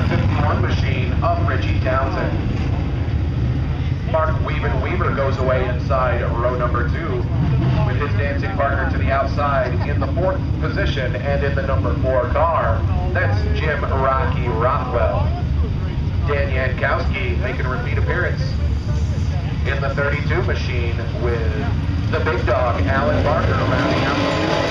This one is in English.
the 51 machine of Richie Townsend. Mark Weaver goes away inside row number 2 with his dancing partner to the outside in the 4th position and in the number 4 car. That's Jim Rocky Rothwell. Dan Yankowski making a repeat appearance in the 32 machine with the big dog, Alan Barker, rounding out the